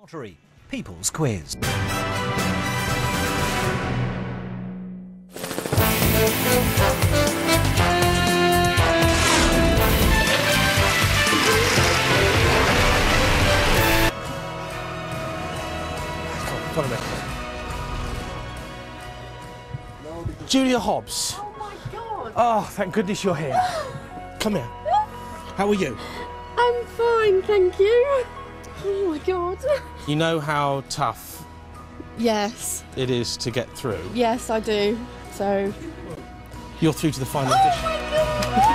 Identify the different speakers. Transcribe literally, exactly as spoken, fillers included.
Speaker 1: Lottery People's Quiz.
Speaker 2: Follow me. Julia Hobbs.
Speaker 3: Oh my God!
Speaker 2: Oh, thank goodness you're here. Come here. How are you?
Speaker 3: I'm fine, thank you. Oh my God.
Speaker 2: You know how tough
Speaker 3: Yes,
Speaker 2: it is to get through.
Speaker 3: yes I do. So.
Speaker 2: You're through to the final
Speaker 3: Oh
Speaker 2: audition.
Speaker 3: my God!